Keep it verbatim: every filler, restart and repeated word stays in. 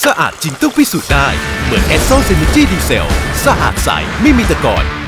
สะอาดจริงต้องพิสูจน์ได้เหมือนเอสโซเซนจีดีเซลสะอาดใสไม่มีตะกอน